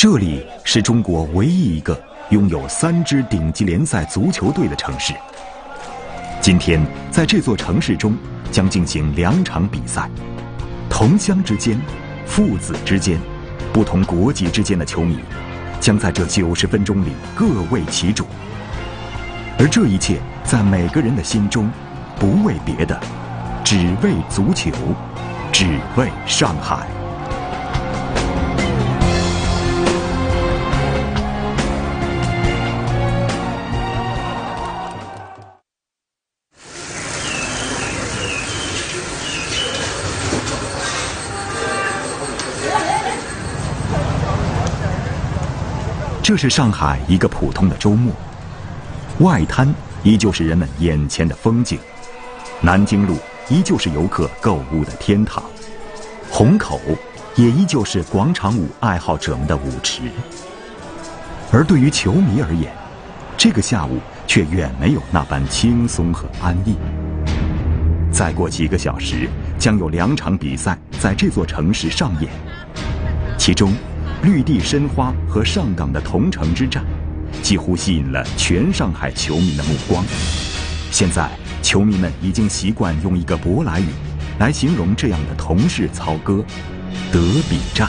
这里是中国唯一一个拥有3支顶级联赛足球队的城市。今天，在这座城市中将进行2场比赛，同乡之间、父子之间、不同国籍之间的球迷，将在这90分钟里各为其主。而这一切，在每个人的心中，不为别的，只为足球，只为上海。这是上海一个普通的周末，外滩依旧是人们眼前的风景，南京路依旧是游客购物的天堂，虹口也依旧是广场舞爱好者们的舞池。而对于球迷而言，这个下午却远没有那般轻松和安逸。再过几个小时，将有2场比赛在这座城市上演，其中绿地申花和上港的同城之战，几乎吸引了全上海球迷的目光。现在，球迷们已经习惯用一个舶来语来形容这样的同室操戈——德比战。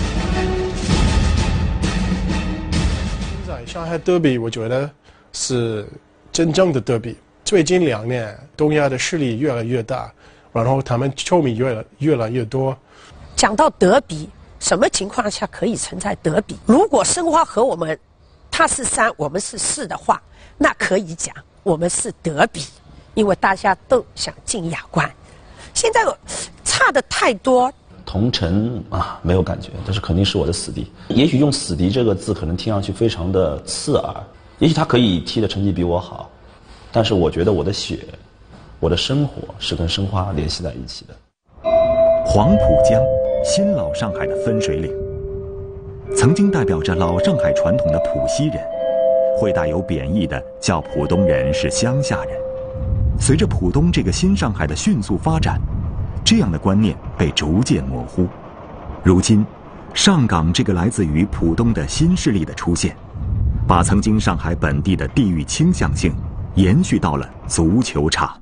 现在上海德比，我觉得是真正的德比。最近2年，东亚的势力越来越大，然后他们球迷越来越多。 讲到德比，什么情况下可以存在德比？如果申花和我们，他是3，我们是4的话，那可以讲我们是德比，因为大家都想进亚冠。现在差的太多。 同城啊，没有感觉，但是肯定是我的死敌。也许用死敌这个字可能听上去非常的刺耳，也许他可以踢的成绩比我好，但是我觉得我的血，我的生活是跟申花联系在一起的。 黄浦江，新老上海的分水岭，曾经代表着老上海传统的浦西人，会带有贬义的叫浦东人是乡下人。随着浦东这个新上海的迅速发展，这样的观念被逐渐模糊。如今，上港这个来自于浦东的新势力的出现，把曾经上海本地的地域倾向性延续到了足球场。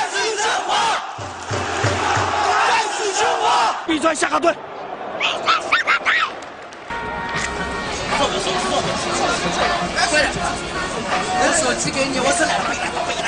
闭嘴，下岗队！ 闭嘴，下岗队！ 快点！人手机给你，我是来了，背来。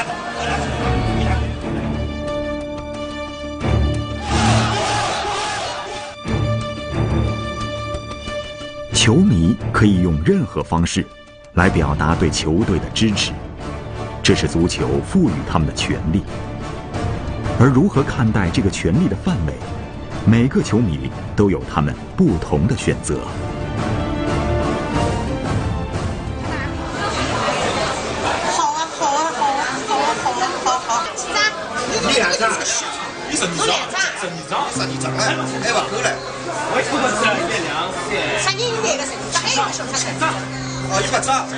球迷可以用任何方式来表达对球队的支持，这是足球赋予他们的权利。而如何看待这个权利的范围，每个球迷都有他们不同的选择。 好，你脸上，你身体长，哎，不够嘞。我不是月亮是。像你那个身体长，还有个手长。哦，有个长。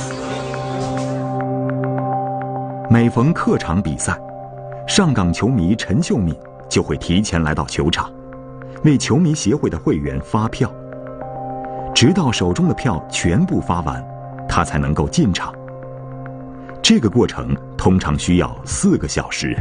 每逢客场比赛，上港球迷陈秀敏就会提前来到球场，为球迷协会的会员发票，直到手中的票全部发完，他才能够进场。这个过程通常需要4个小时。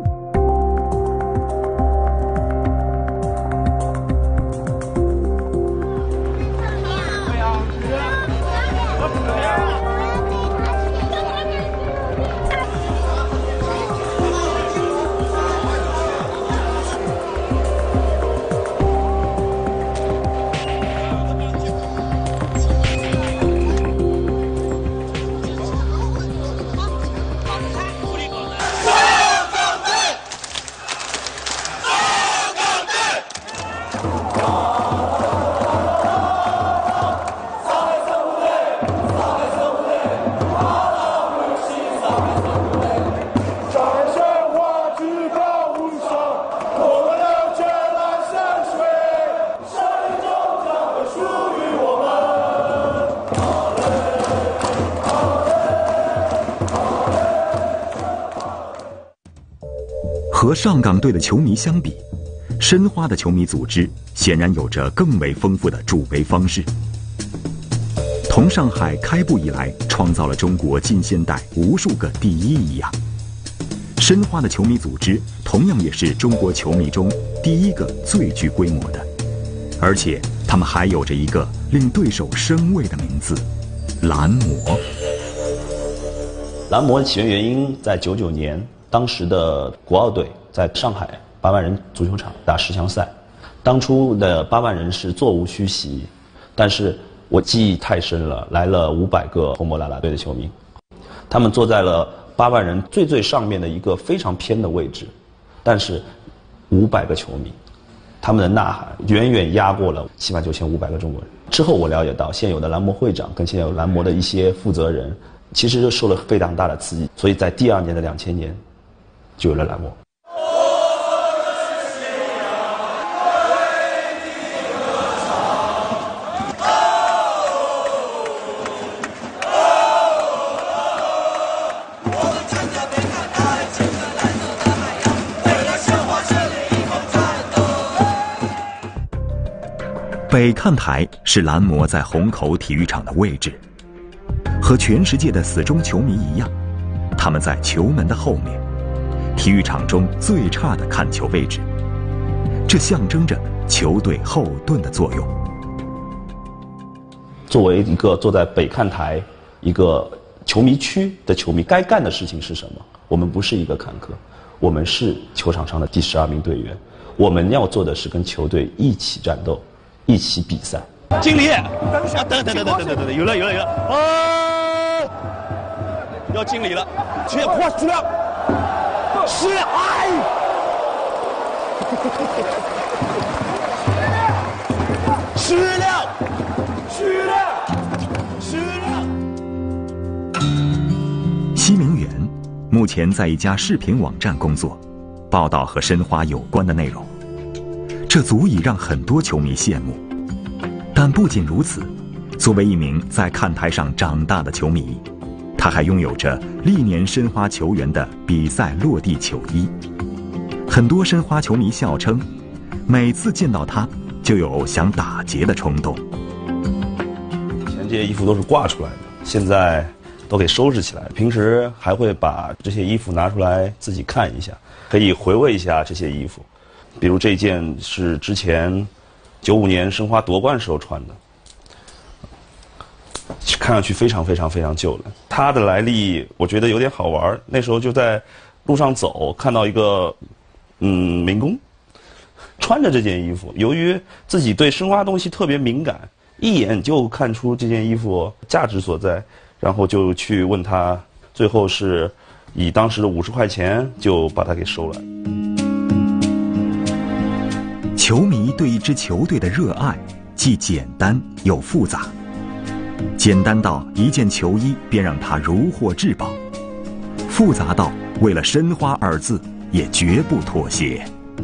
和上港队的球迷相比，申花的球迷组织显然有着更为丰富的助威方式。 同上海开埠以来创造了中国近现代无数个第一一样，申花的球迷组织同样也是中国球迷中第一个最具规模的，而且他们还有着一个令对手生畏的名字——蓝魔。 蓝魔的起源原因在99年，当时的国奥队在上海8万人足球场打10强赛，当初的8万人是座无虚席，但是我记忆太深了，来了500个红魔啦啦队的球迷，他们坐在了8万人最上面的一个非常偏的位置，但是500个球迷，他们的呐喊远远压过了79500个中国人。之后我了解到，现有的蓝魔会长跟现有蓝魔的一些负责人，其实就受了非常大的刺激，所以在第2年的2000年，就有了蓝魔。 北看台是蓝魔在虹口体育场的位置，和全世界的死忠球迷一样，他们在球门的后面，体育场中最差的看球位置，这象征着球队后盾的作用。 作为一个坐在北看台一个球迷区的球迷，该干的事情是什么？我们不是一个看客，我们是球场上的第12名队员，我们要做的是跟球队一起战斗，一起比赛。 经理，等，有了，要经理了，切，快出来，是，哎，吃了。 奚明远目前在一家视频网站工作，报道和申花有关的内容，这足以让很多球迷羡慕。但不仅如此，作为一名在看台上长大的球迷，他还拥有着历年申花球员的比赛落地球衣。很多申花球迷笑称，每次见到他就有想打劫的冲动。 以前这些衣服都是挂出来的，现在都给收拾起来，平时还会把这些衣服拿出来自己看一下，可以回味一下这些衣服。比如这件是之前95年申花夺冠时候穿的，看上去非常旧了。它的来历我觉得有点好玩，那时候就在路上走，看到一个民工穿着这件衣服，由于自己对申花东西特别敏感，一眼就看出这件衣服价值所在，然后就去问他，最后是以当时的50块钱就把它给收了。 球迷对一支球队的热爱既简单又复杂，简单到一件球衣便让他如获至宝，复杂到为了申花2字也绝不妥协。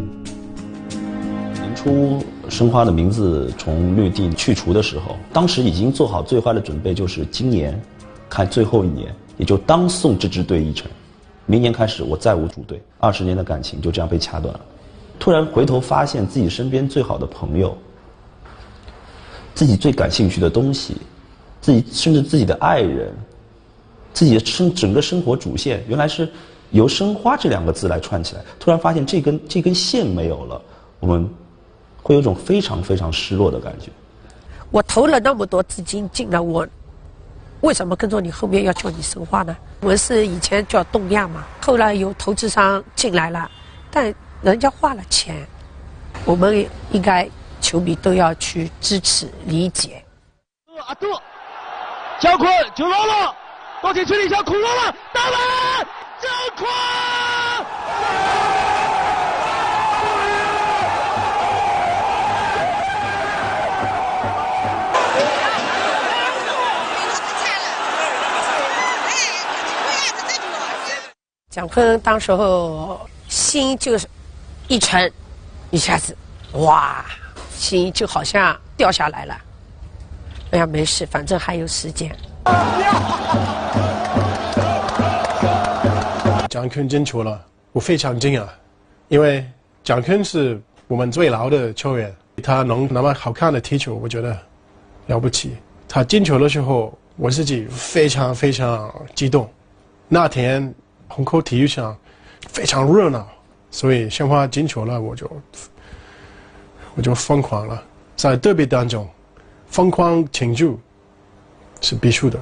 年初申花的名字从绿地去除的时候，当时已经做好最坏的准备，就是今年看最后一年，也就当送这支队一程，明年开始我再无主队，20年的感情就这样被掐断了。突然回头发现自己身边最好的朋友，自己最感兴趣的东西，甚至自己的爱人，自己的整个生活主线，原来是由申花这2个字来串起来。突然发现这根线没有了，我们会有种非常失落的感觉。 我投了那么多资金进来，我为什么跟着你后面要叫你申花呢？我们是以前叫东亚嘛，后来有投资商进来了，但人家花了钱，我们应该球迷都要去支持理解。 阿杜，姜昆球落了，到禁区里向孔落了，打门，姜昆！ 姜昆当时候心就是一沉，一下子哇，心就好像掉下来了。哎呀，没事，反正还有时间。 姜昆进球了，我非常惊讶，因为姜昆是我们最老的球员，他能那么好看的踢球，我觉得了不起。 他进球的时候，我自己非常非常激动。那天虹口体育场非常热闹，所以申花进球了，我就疯狂了。在德比当中，疯狂庆祝是必须的。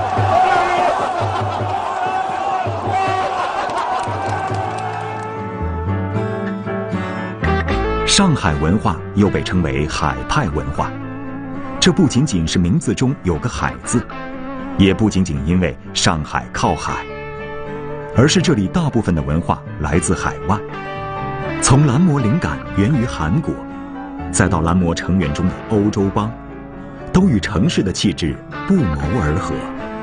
上海文化又被称为海派文化，这不仅仅是名字中有个海字，也不仅仅因为上海靠海，而是这里大部分的文化来自海外。从蓝魔灵感源于韩国，再到蓝魔成员中的欧洲帮，都与城市的气质不谋而合。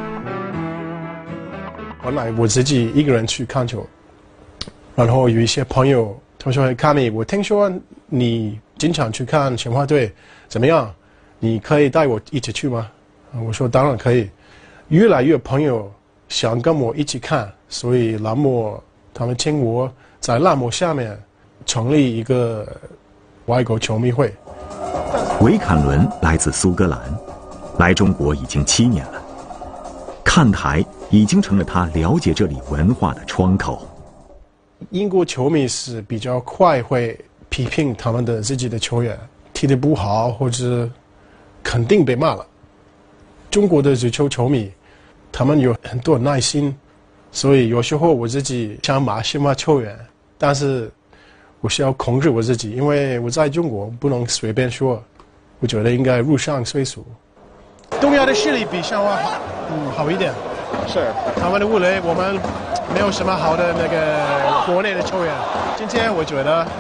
本来我自己一个人去看球，然后有一些朋友他说：“卡米，我听说你经常去看申花队，怎么样？你可以带我一起去吗？”我说：“当然可以。”越来越朋友想跟我一起看，所以蓝魔他们请我在蓝魔下面成立一个外国球迷会。 韦坎伦来自苏格兰，来中国已经7年了，看台已经成了他了解这里文化的窗口。 英国球迷是比较快会批评他们的自己的球员踢得不好，或者肯定被骂了。中国的足球球迷，他们有很多耐心，所以有时候我自己想骂申花球员，但是我需要控制我自己，因为我在中国不能随便说，我觉得应该入乡随俗。东亚的实力比申花好一点， 是他们的武磊我们没有什么好的那个国内的球员。今天我觉得，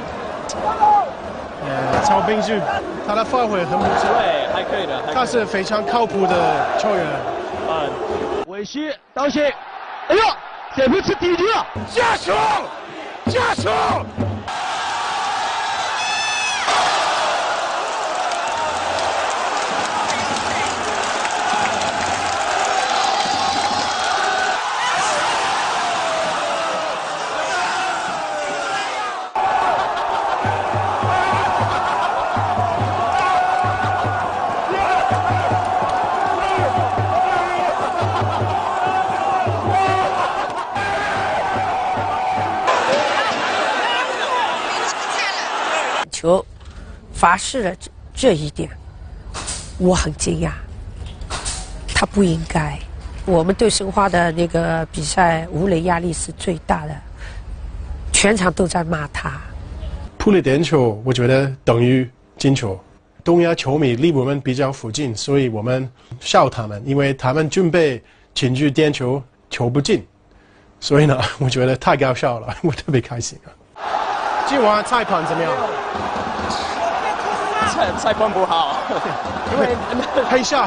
曹彬旭他的发挥很不错， 对，还可以的， 他是非常靠谱的球员。 韦西当心，哎呦，这回是第一了， 加球，加球！ 球发誓了这一点，我很惊讶。他不应该。我们对申花的那个比赛武磊压力是最大的，全场都在骂他。 扑了点球，我觉得等于进球。东亚球迷离我们比较附近，所以我们笑他们，因为他们准备进去点球，球不进。所以呢，我觉得太搞笑了，我特别开心啊。今晚裁判怎么样？ 裁判不好，因为黑下。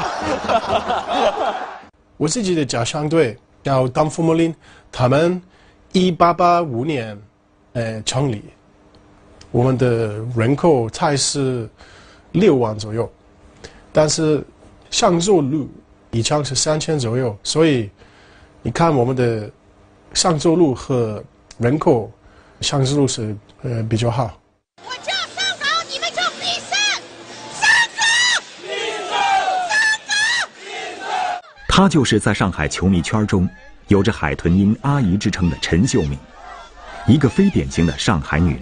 我自己的家乡队叫丹佛莫林，他们1885年成立，我们的人口才是6万左右，但是上座率以前是3000左右，所以你看我们的上座率和人口上座率是比较好。 我叫上港，你们叫必胜，上港，必胜，上港，必胜。 她就是在上海球迷圈中有着海豚音阿姨之称的陈秀敏，一个非典型的上海女人。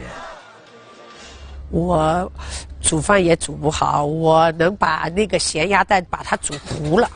我煮饭也煮不好，我能把那个咸鸭蛋把它煮糊了。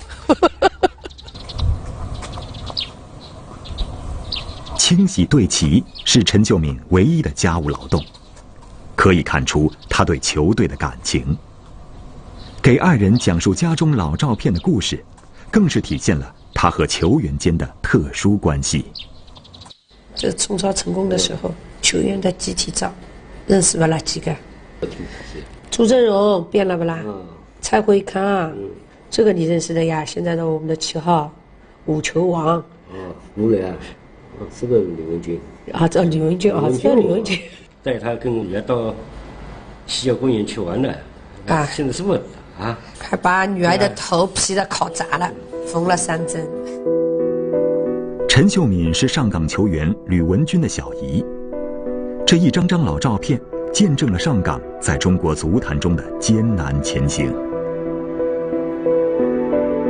清洗队旗是陈秀敏唯一的家务劳动，可以看出她对球队的感情。给爱人讲述家中老照片的故事，更是体现了她和球员间的特殊关系。 这冲超成功的时候，球员的集体照，认识不啦几个？朱振荣变了不啦？蔡慧康，这个你认识的呀？现在的我们的7号5球王。 武磊啊，这个李文军。 啊，这李文军啊，这李文军。 带他跟女儿到西郊公园去玩了。啊，现在是不是啊？ 还把女儿的头劈得烤砸了，缝了3针。 陈秀敏是上港球员吕文君的小姨，这一张张老照片见证了上港在中国足坛中的艰难前行。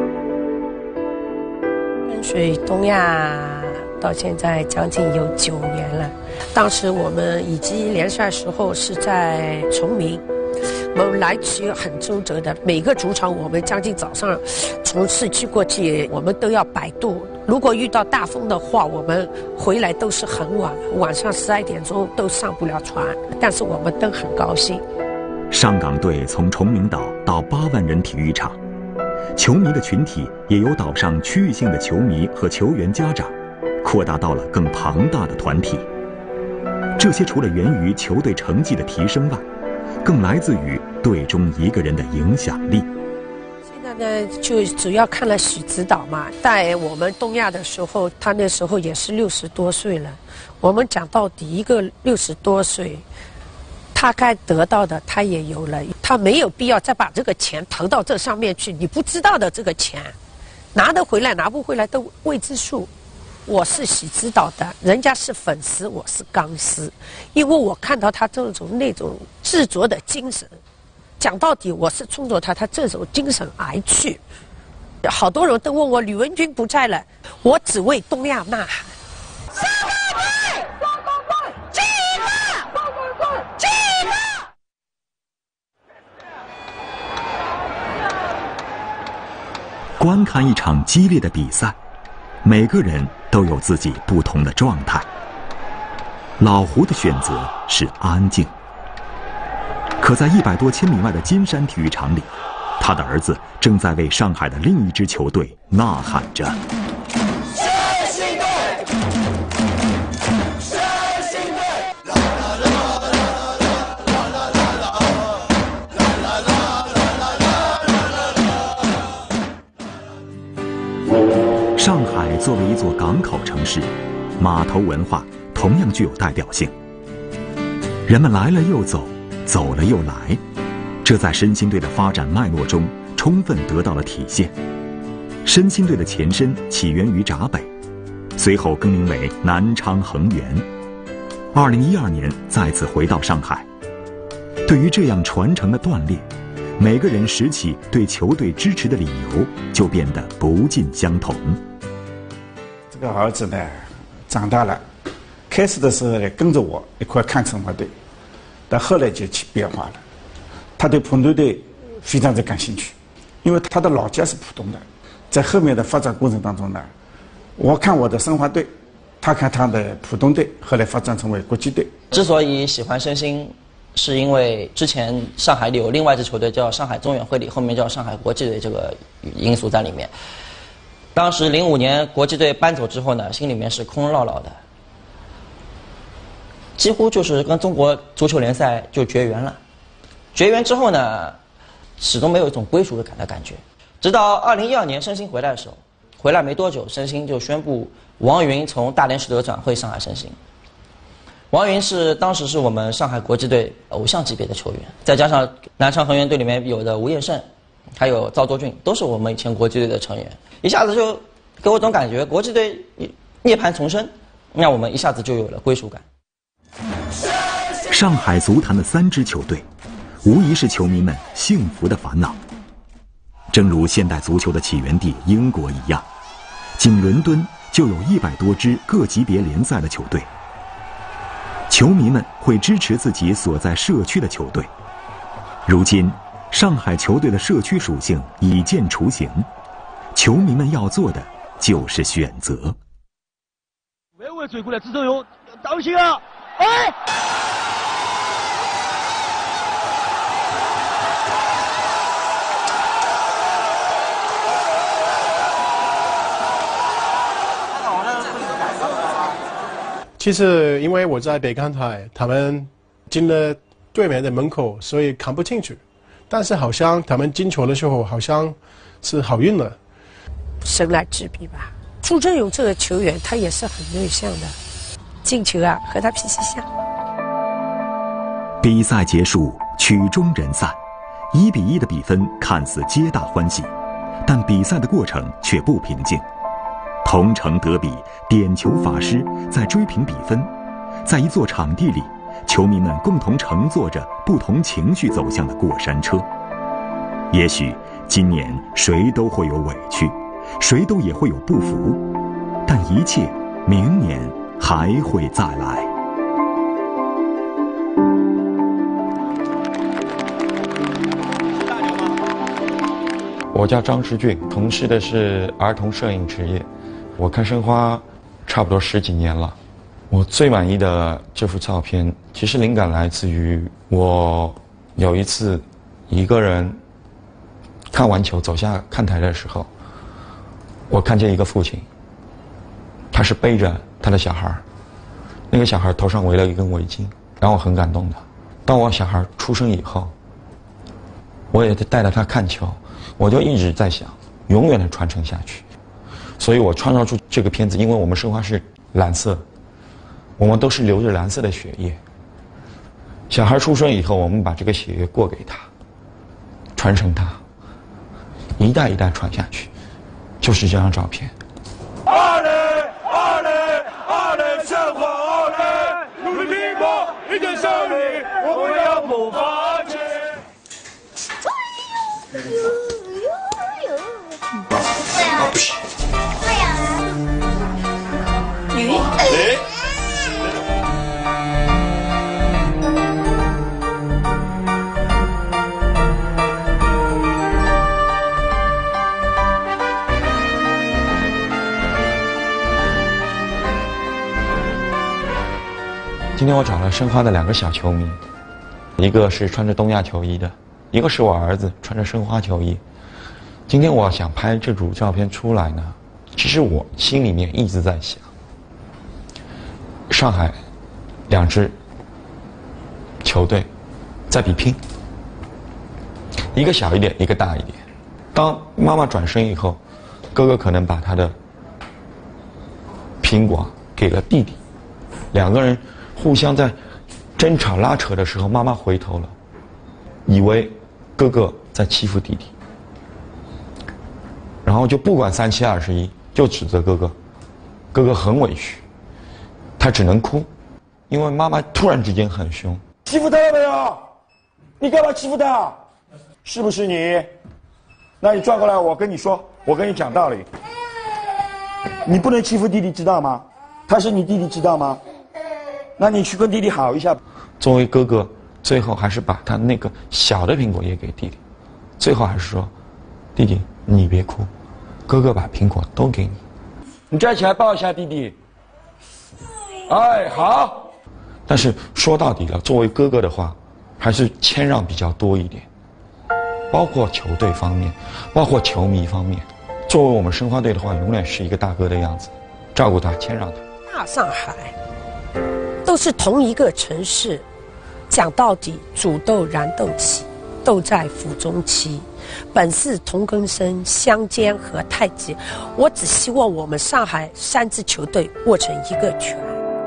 所以东亚到现在将近有9年了。当时我们乙级联赛时候是在崇明，我们来去很周折的，每个主场我们将近早上从市区过去，我们都要摆渡。如果遇到大风的话，我们回来都是很晚，晚上12点钟都上不了船，但是我们都很高兴。 上港队从崇明岛到8万人体育场，球迷的群体也由岛上区域性的球迷和球员家长，扩大到了更庞大的团体。这些除了源于球队成绩的提升外，更来自于队中一个人的影响力。 现在呢，就主要看了许指导嘛，在我们东亚的时候，他那时候也是60多岁了。我们讲到底，一个60多岁，他该得到的他也有了，他没有必要再把这个钱投到这上面去。你不知道的这个钱，拿得回来拿不回来都未知数。我是许指导的，人家是粉丝，我是钢丝，因为我看到他这种那种执着的精神，讲到底我是冲着他这种精神而去。好多人都问我，吕文君不在了，我只为东亚呐喊。 观看一场激烈的比赛，每个人都有自己不同的状态。老胡的选择是安静，可在100多千米外的金山体育场里，他的儿子正在为上海的另一支球队呐喊着。上海作为一座港口城市，码头文化同样具有代表性。人们来了又走，走了又来，这在申鑫队的发展脉络中充分得到了体现。申鑫队的前身起源于闸北，随后更名为南昌恒源，2012年再次回到上海。对于这样传承的断裂，每个人拾起对球队支持的理由就变得不尽相同。 这个儿子呢，长大了，开始的时候呢跟着我一块看申花队，但后来就起变化了。他对浦东队非常的感兴趣，因为他的老家是浦东的。在后面的发展过程当中呢，我看我的申花队，他看他的浦东队，后来发展成为国际队。 之所以喜欢申鑫，是因为之前上海里有另外一支球队叫上海中远汇里，后面叫上海国际队，这个因素在里面。当时05年国际队搬走之后呢，心里面是空落落的，几乎就是跟中国足球联赛就绝缘了。绝缘之后呢，始终没有一种归属感的感觉。直到2012年申鑫回来的时候，回来没多久，申鑫就宣布王云从大连实德转会上海申鑫。王云当时是我们上海国际队偶像级别的球员，再加上南昌恒源队里面有的吴彦胜，还有赵卓俊，都是我们以前国际队的成员，一下子就给我一种感觉，国际队涅槃重生，那我们一下子就有了归属感。 上海足坛的3支球队，无疑是球迷们幸福的烦恼。正如现代足球的起源地英国一样，仅伦敦就有100多支各级别联赛的球队。球迷们会支持自己所在社区的球队。如今，上海球队的社区属性已见雏形，球迷们要做的就是选择。 微微追过来，支周勇，当心啊！哎！ 其实因为我在北港台，他们进了对面的门口，所以看不进去。但是好像他们进球的时候，好像是好运了。 神来之笔吧。朱振勇这个球员，他也是很内向的，进球啊和他脾气像。 比赛结束，曲终人散，1-1的比分看似皆大欢喜，但比赛的过程却不平静。同城德比，点球法师在追平比分，在一座场地里，球迷们共同乘坐着不同情绪走向的过山车。也许今年谁都会有委屈， 谁都也会有不服，但一切明年还会再来。 我叫张世俊，从事的是儿童摄影职业。我看申花差不多10几年了。我最满意的这幅照片，其实灵感来自于我有一次一个人看完球走下看台的时候，我看见一个父亲，他是背着他的小孩，那个小孩头上围了一根围巾，让我很感动的。当我小孩出生以后，我也带着他看球，我就一直在想，永远的传承下去。所以我创造出这个片子，因为我们申花是蓝色，我们都是流着蓝色的血液。小孩出生以后，我们把这个血液过给他，传承他，一代一代传下去，就是这张照片。 阿雷申花阿雷，努力拼搏，一定胜利，我们要不放弃。 不是。 今天我找了申花的2个小球迷，一个是穿着东亚球衣的，一个是我儿子穿着申花球衣。今天我想拍这组照片出来呢，其实我心里面一直在想，上海2支球队在比拼，一个小一点，一个大一点。当妈妈转身以后，哥哥可能把他的苹果给了弟弟，2个人互相在争吵拉扯的时候，妈妈回头了，以为哥哥在欺负弟弟，然后就不管3七21，就指责哥哥。哥哥很委屈，他只能哭，因为妈妈突然之间很凶。 欺负他了没有？你干嘛欺负他？是不是你？那你转过来，我跟你说，我跟你讲道理。你不能欺负弟弟，知道吗？他是你弟弟，知道吗？那你去跟弟弟好一下。 作为哥哥，最后还是把他那个小的苹果也给弟弟，最后还是说，弟弟你别哭，哥哥把苹果都给你。 你站起来抱一下弟弟。哎，好。 但是说到底了，作为哥哥的话，还是谦让比较多一点，包括球队方面，包括球迷方面。作为我们申花队的话，永远是一个大哥的样子，照顾他，谦让他。 大上海都是同一个城市，讲到底，煮豆燃豆萁，豆在釜中期。本是同根生，相煎何太急。我只希望我们上海3支球队握成一个拳。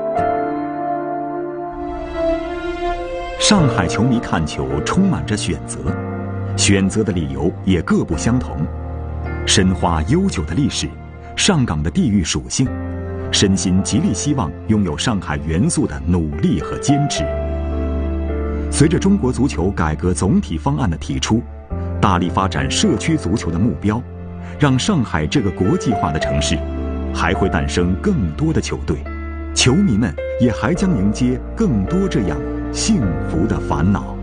上海球迷看球充满着选择，选择的理由也各不相同。申花悠久的历史，上港的地域属性，身心极力希望拥有上海元素的努力和坚持。随着中国足球改革总体方案的提出，大力发展社区足球的目标，让上海这个国际化的城市还会诞生更多的球队，球迷们也还将迎接更多这样幸福的烦恼。